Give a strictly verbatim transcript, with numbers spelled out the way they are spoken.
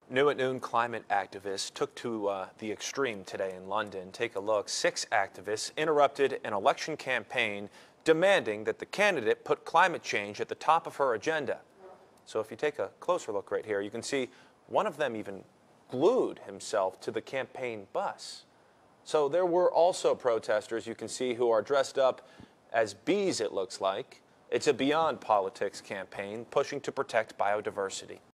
New at noon, climate activists took to uh, the extreme today in London. Take a look. Six activists interrupted an election campaign demanding that the candidate put climate change at the top of her agenda. So if you take a closer look right here, you can see one of them even glued himself to the campaign bus. So there were also protesters, you can see, who are dressed up as bees, it looks like. It's a Beyond Politics campaign pushing to protect biodiversity.